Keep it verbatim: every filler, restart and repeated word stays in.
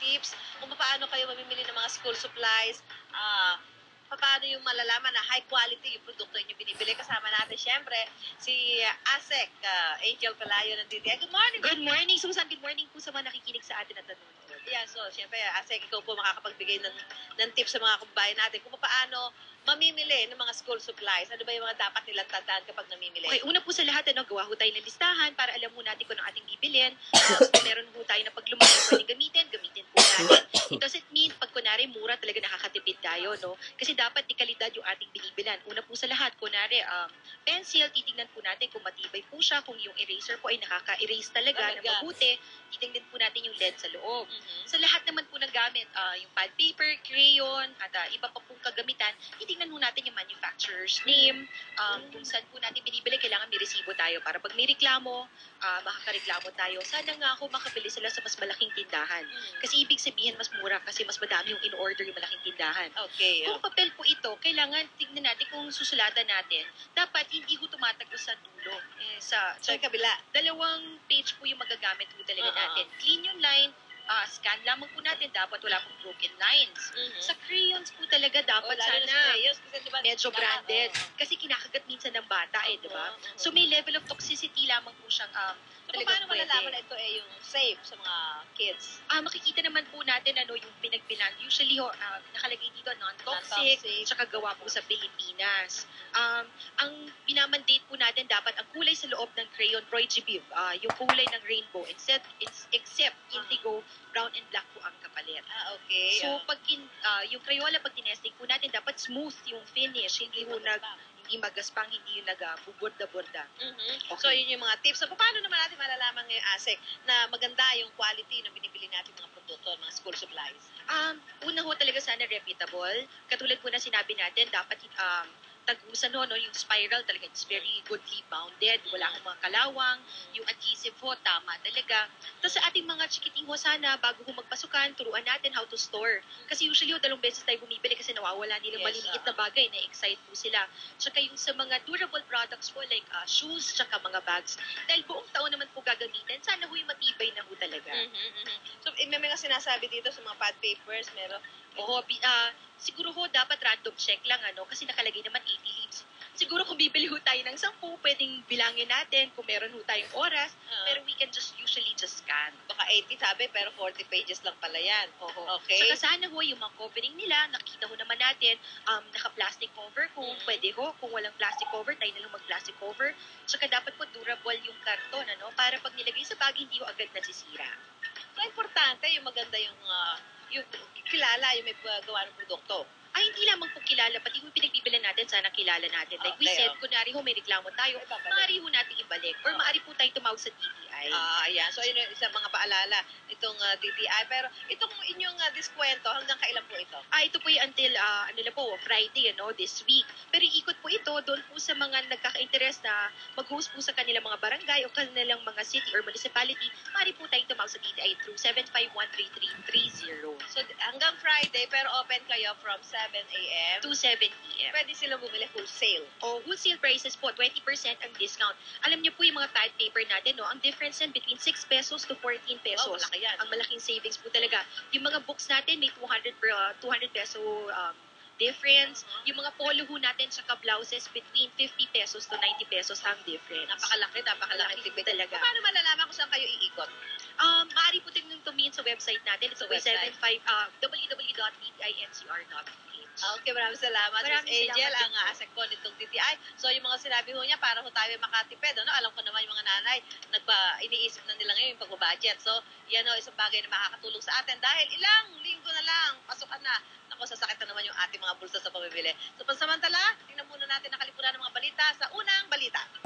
tips kung paano kayo mamimili ng mga school supplies, ah, paano yung malalaman na high quality yung produkto yung binibili. Kasama natin, syempre, si Asek, uh, Angel Palayo ng D T I. Good morning! Good morning, Susan. Good morning po sa mga nakikinig sa atin at nanonood. Yeah, so, syempre, Asek, ikaw po makakapagbigay ng, ng tips sa mga kababayan natin kung paano mamimili ng mga school supplies. Ano ba yung mga dapat nilang tandaan kapag namimili? Okay, una po sa lahat, ano, gawa ho tayo ng listahan para alam mo natin kung ano ating bibilin. Uh, kung meron ho tayo na paglumaki pwedeng gamitin, gamitin po natin. It doesn't mean, pag kunwari mura talaga nakakatipid tayo, no? Kasi dapat di kalidad yung ating binibilan. Una po sa lahat, kunwari, um, pencil, titignan po natin kung matibay po siya, kung yung eraser po ay nakaka-erase talaga Talaga. na mabuti. Titignan po natin yung lead sa loob. Mhm. Sa lahat naman po ng gamit, uh, yung pad paper, crayon, at uh, iba pa pong kagamitan, titignan po natin yung manufacturer's name, um, kung saan po natin binibili, kailangan may resibo tayo para pag may reklamo, uh, makakareklamo tayo. Sana nga ako makabili sila sa mas malaking tindahan. Mhm. Kasi ibig sabihin mas mura kasi mas madami yung in-order yung malaking tindahan. Okay. Kung papel po ito, kailangan tignan natin kung susulatan natin. Dapat hindi ko tumatagos sa dulo. Eh, sa, So, yung kabila. dalawang page po yung magagamit po talaga Oo. natin. Clean yung line, ah, scan lamang po natin, dapat wala pong broken lines. Mhm. Sa crayons po talaga dapat Oh, lalo na sana sa crayons, kasi diba, medyo lahat, branded. oo. Kasi kinakagat minsan ng bata eh, di ba? Oo, oo. So may level of toxicity lamang po siyang um, So, talagang paano pwede. malalaman na ito eh yung safe sa mga kids? Ah, makikita naman po natin ano yung pinagbilan. Usually ho, ah, nakalagay dito non-toxic, Non-toxic. tsaka gawa po sa Pilipinas. Um, ang binamandate po natin dapat ang kulay sa loob ng crayon prohibitive, ah, yung kulay ng rainbow except it's except indigo, brown and black po ang kapalit. Ah, okay. So pag in, ah, yung Crayola pag tinesting po natin dapat smooth yung finish, hindi ho nag hindi magaspang, hindi yung nag-buborda-borda. Mhm. Okay. So, yun yung mga tips. So, paano naman natin malalaman ngayon, Asek, na maganda yung quality ng binibili natin mga produkto, mga school supplies? Um, una ho talaga sana reputable. Katulad po na sinabi natin, dapat um, tagusan ho, no, yung spiral talaga, it's very goodly bounded. Wala akong mga kalawang. Yung adhesive ho, tama talaga. Tapos sa ating mga chikiting ho, sana, bago ho magpasukan, turuan natin how to store. Kasi usually ho, dalawang beses tayo bumibili kasi nawawala nilang Yes, maliliit ah. na bagay, na-excite po sila. Tsaka yung sa mga durable products po, like uh, shoes, tsaka mga bags, dahil buong taon naman po gagamitin, sana ho yung matibay na ho talaga. Mhm, mhm. So, eh, may mga sinasabi dito sa mga pad papers, meron, Oo, bi- ah, siguro ho dapat random check lang ano kasi nakalagay naman eighty leaves. Siguro kung bibili ho tayo ng sampu, pwedeng bilangin natin kung meron ho tayong oras, Ah. pero we can just usually just scan. baka eighty sabi, pero forty pages lang pala yan. Oo. Okay. Saka sana ho yung mga covering nila, nakita ho naman natin, um, naka-plastic cover kung Mhm. pwede ho. Kung walang plastic cover, tayo na lang mag-plastic cover. Saka dapat po durable yung karton, ano, para pag nilagay sa bag, hindi ho agad nasisira. So, importante yung maganda yung, ah, yung kilala, yung may uh, gawa ng produkto. Ay, hindi lamang po kilala, pati kung pinagbibilan natin, sana kilala natin. Like we Okay, said, okay. kunwari ho, may reklamo tayo, Ay, babalik. maaari ho natin ibalik. Or Okay. maaari po tayo tumawag sa D T I. Ah, ayan. So, yun yung isang mga paalala itong uh, D T I. Pero itong inyong uh, diskwento, hanggang kailan po ito? Ah, ito po yung until, ah, ano lang po, Friday, ano, this week. Pero ikot po ito doon po sa mga nagkaka-interest na mag-host po sa kanilang mga barangay o kanilang mga city or municipality, maaari po tayo tumawag sa D T I through seven five one three three three zero So, d- hanggang Friday, pero open kayo from seven a m to seven p m Pwede silang bumili wholesale. O wholesale prices po, twenty percent ang discount. Alam niyo po yung mga pad paper natin, no? Ang difference yan between six pesos to fourteen pesos. Oh, malaki yan. Ang malaking savings po talaga. Yung mga books natin, may two hundred, per, uh, two hundred peso um, difference. Uh-huh. Yung mga polo ho natin, saka blouses, between fifty pesos to ninety pesos ang difference. Napakalaki, napakalaki Malaki tipid talaga. Paano malalaman kung saan kayo iikot? Um, maaari po din tumingin sa website natin. It's Sa w website. seven five, uh, w w w dot d t i n c r dot p h. Okay, maraming salamat. Maraming Miss Angel, salamat ang din po. uh, asek po nitong D T I. So, yung mga sinabi ho niya, para ho tayo makatipid. Ano? Alam ko naman yung mga nanay, nagpa, iniisip na nila ngayon yung pag-budget. So, yan o, isang bagay na makakatulong sa atin. Dahil ilang linggo na lang, pasukan na. Ako, sasakit na naman yung ating mga bulsa sa pamimili. So, pansamantala, tingnan muna natin ang kalipunan ng mga balita sa unang balita.